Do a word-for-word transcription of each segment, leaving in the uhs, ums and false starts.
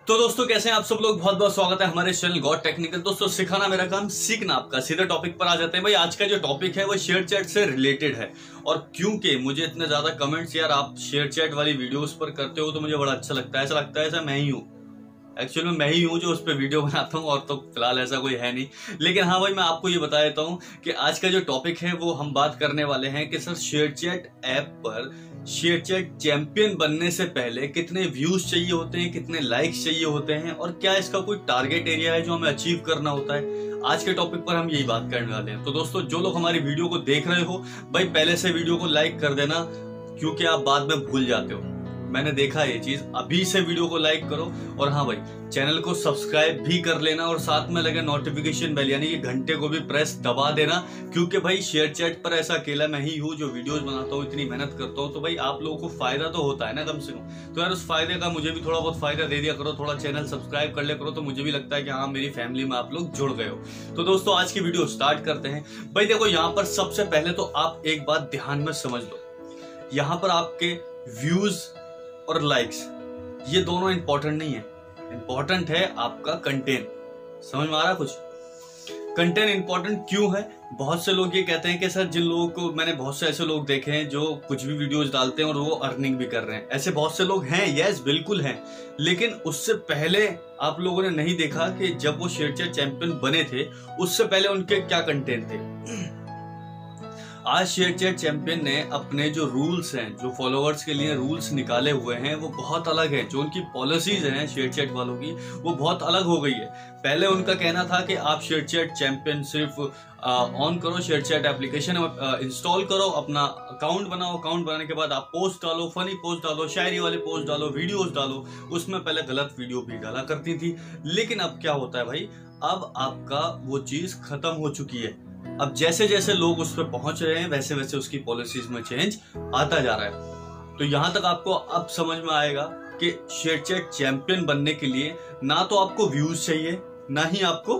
तो दोस्तों कैसे हैं आप सब लोग। बहुत बहुत स्वागत है हमारे चैनल गॉड टेक्निकल। दोस्तों सिखाना मेरा काम, सीखना आपका। सीधे टॉपिक पर आ जाते हैं भाई। आज का जो टॉपिक है वो शेयर चैट से रिलेटेड है। और क्योंकि मुझे इतने ज्यादा कमेंट्स यार आप शेयर चैट वाली वीडियोस पर करते हो तो मुझे बड़ा अच्छा लगता है। ऐसा लगता है ऐसा मैं ही हूँ, एक्चुअली मैं ही हूँ जो उस पर वीडियो बनाता हूँ, और तो फिलहाल ऐसा कोई है नहीं। लेकिन हाँ भाई, मैं आपको ये बता देता हूँ कि आज का जो टॉपिक है वो हम बात करने वाले हैं कि सर शेयर चैट ऐप पर शेयर चैट चैंपियन बनने से पहले कितने व्यूज चाहिए होते हैं, कितने लाइक्स चाहिए होते हैं, और क्या इसका कोई टारगेट एरिया है जो हमें अचीव करना होता है। आज के टॉपिक पर हम यही बात करने वाले हैं। तो दोस्तों जो लोग हमारी वीडियो को देख रहे हो भाई, पहले से वीडियो को लाइक कर देना, क्योंकि आप बाद में भूल जाते हो। मैंने देखा ये चीज। अभी से वीडियो को लाइक करो, और हाँ भाई चैनल को सब्सक्राइब भी कर लेना, और साथ में लगे नोटिफिकेशन बेल यानी कि घंटे को भी प्रेस दबा देना। क्योंकि भाई शेयर चैट पर ऐसा अकेला मैं ही हूँ जो वीडियोस बनाता हूँ, इतनी मेहनत करता हूँ, तो भाई आप लोगों को फायदा तो होता है ना कम से कम। तो यार उस फायदे का मुझे भी थोड़ा बहुत फायदा दे दिया करो, थोड़ा चैनल सब्सक्राइब कर लिया करो, तो मुझे भी लगता है कि हाँ मेरी फैमिली में आप लोग जुड़ गए हो। तो दोस्तों आज की वीडियो स्टार्ट करते हैं। भाई देखो, यहाँ पर सबसे पहले तो आप एक बात ध्यान में समझ लो। यहाँ पर आपके व्यूज और लाइक्स ये दोनों इंपॉर्टेंट नहीं है। इंपॉर्टेंट है आपका कंटेंट। समझ में आ रहा कुछ? कंटेंट इंपॉर्टेंट क्यों है? बहुत से लोग ये कहते हैं कि सर, जिन लोगों को मैंने बहुत से ऐसे लोग देखे हैं जो कुछ भी वीडियोस डालते हैं और वो अर्निंग भी कर रहे हैं। ऐसे बहुत से लोग हैं, यस बिल्कुल हैं। लेकिन उससे पहले आप लोगों ने नहीं देखा कि जब वो शेयर चैट चैंपियन बने थे उससे पहले उनके क्या कंटेंट थे। आज शेयर चैट चैंपियन ने अपने जो रूल्स हैं, जो फॉलोअर्स के लिए रूल्स निकाले हुए हैं, वो बहुत अलग है। जो उनकी पॉलिसीज हैं शेयर चैट वालों की, वो बहुत अलग हो गई है। पहले उनका कहना था कि आप शेयर चैट चैंपियन सिर्फ ऑन करो, शेयर चैट एप्लीकेशन इंस्टॉल करो, अपना अकाउंट बनाओ, अकाउंट बनाने के बाद आप पोस्ट डालो, फनी पोस्ट डालो, शायरी वाले पोस्ट डालो, वीडियोस डालो। उसमें पहले गलत वीडियो भी डाला करती थी। लेकिन अब क्या होता है भाई, अब आपका वो चीज खत्म हो चुकी है। अब जैसे जैसे लोग उस पर पहुंच रहे हैं वैसे वैसे उसकी पॉलिसीज में चेंज आता जा रहा है। तो यहां तक आपको अब समझ में आएगा कि शेयर चैट चैंपियन बनने के लिए ना तो आपको व्यूज चाहिए, ना ही आपको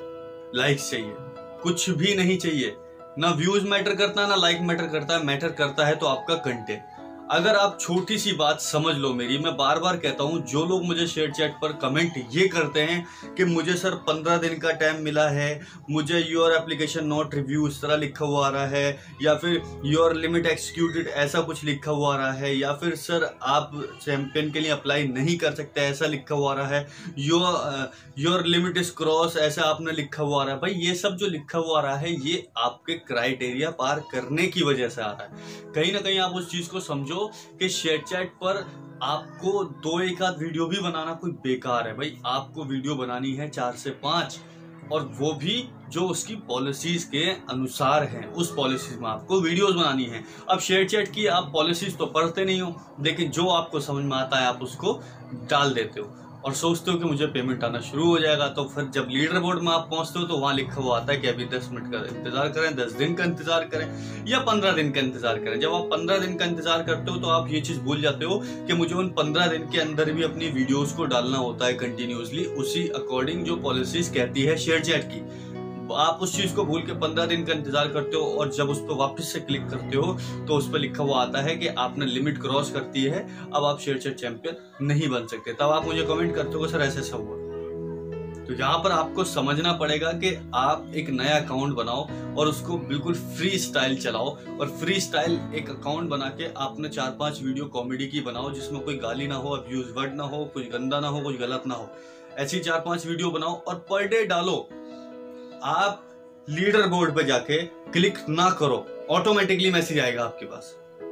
लाइक्स चाहिए, कुछ भी नहीं चाहिए। ना व्यूज मैटर करता है, ना लाइक मैटर करता है। मैटर करता है तो आपका कंटेंट। अगर आप छोटी सी बात समझ लो मेरी, मैं बार बार कहता हूं, जो लोग मुझे शेयर चैट पर कमेंट ये करते हैं कि मुझे सर पंद्रह दिन का टाइम मिला है, मुझे योर एप्लीकेशन नॉट रिव्यू इस तरह लिखा हुआ आ रहा है, या फिर योर लिमिट एक्सक्यूटेड ऐसा कुछ लिखा हुआ आ रहा है, या फिर सर आप चैंपियन के लिए अप्लाई नहीं कर सकते ऐसा लिखा हुआ आ रहा है, your your limit is cross ऐसा आपने लिखा हुआ आ रहा है। भाई ये सब जो लिखा हुआ आ रहा है ये आपके क्राइटेरिया पार करने की वजह से आ रहा है। कहीं ना कहीं आप उस चीज को समझो कि शेयर चैट पर आपको दो एक आध वीडियो भी बनाना कोई बेकार है। भाई आपको वीडियो बनानी है चार से पांच, और वो भी जो उसकी पॉलिसीज के अनुसार है। उस पॉलिसीज में आपको वीडियोस बनानी है। अब शेयर चैट की आप पॉलिसीज तो पढ़ते नहीं हो, लेकिन जो आपको समझ में आता है आप उसको डाल देते हो और सोचते हो कि मुझे पेमेंट आना शुरू हो जाएगा। तो फिर जब लीडर बोर्ड में आप पहुंचते हो तो वहां लिखा हुआ आता है कि अभी दस मिनट का इंतजार करें, दस दिन का इंतजार करें, या पंद्रह दिन का इंतजार करें। जब आप पंद्रह दिन का इंतजार करते हो तो आप ये चीज भूल जाते हो कि मुझे उन पंद्रह दिन के अंदर भी अपनी वीडियोस को डालना होता है कंटिन्यूसली, उसी अकॉर्डिंग जो पॉलिसीज कहती है शेयर चैट की। आप उस चीज को भूल के पंद्रह दिन का इंतजार करते हो, और जब उस पर वापस से क्लिक करते हो तो उस पर लिखा हुआ आता है कि आपने लिमिट क्रॉस करती है, अब आप शेयर चैट चैंपियन नहीं बन सकते। तब आप मुझे कमेंट करते हो सर ऐसे ऐसा हुआ। तो यहाँ पर आपको समझना पड़ेगा कि आप एक नया अकाउंट बनाओ और उसको बिल्कुल फ्री स्टाइल चलाओ। और फ्री स्टाइल एक अकाउंट बना के आपने चार पांच वीडियो कॉमेडी की बनाओ, जिसमें कोई गाली ना हो, अब्यूज वर्ड ना हो, कुछ गंदा ना हो, कुछ गलत ना हो। ऐसी चार पांच वीडियो बनाओ और पर डे डालो। आप लीडर बोर्ड पे जाके क्लिक ना करो, ऑटोमेटिकली मैसेज आएगा आपके पास।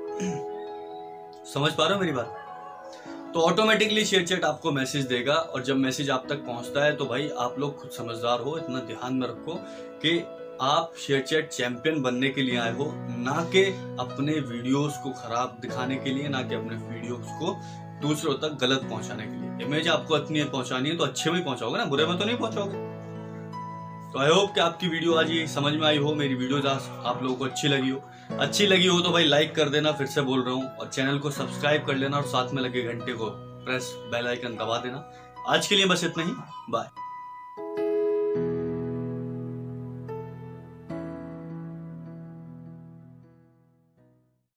समझ पा रहे हो मेरी बात? तो ऑटोमेटिकली शेयर चैट आपको मैसेज देगा, और जब मैसेज आप तक पहुंचता है तो भाई आप लोग खुद समझदार हो, इतना ध्यान में रखो कि आप शेयर चैट चैंपियन बनने के लिए आए हो, ना कि अपने वीडियोस को खराब दिखाने के लिए, ना कि अपने वीडियोस को दूसरों तक गलत पहुंचाने के लिए। इमेज आपको इतनी पहुंचानी है तो अच्छे में पहुंचाओगे ना, बुरे में तो नहीं पहुंचाओगे। तो आई होप कि आपकी वीडियो आज ये समझ में आई हो, मेरी वीडियो आप लोगों को अच्छी लगी हो। अच्छी लगी हो तो भाई लाइक कर देना, फिर से बोल रहा हूँ, और चैनल को सब्सक्राइब कर लेना, और साथ में लगे घंटे को प्रेस बेल आइकन दबा देना। आज के लिए बस इतना ही, बाय।